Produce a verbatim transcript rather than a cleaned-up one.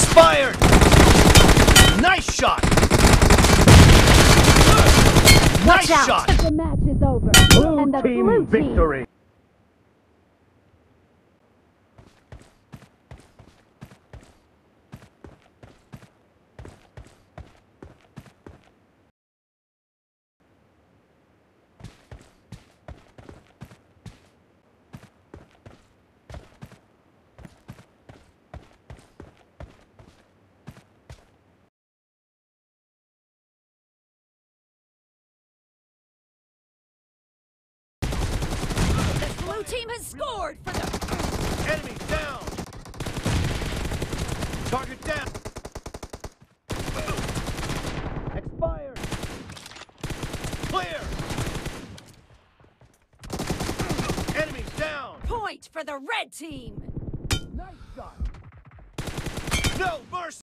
Expired! Nice shot! Watch Nice out. shot! The match is over. Blue and the team blue team victory! Blue team has scored for the Enemy down! Target down! Expired! Clear! Enemy down! point for the red team. Nice shot! No mercy!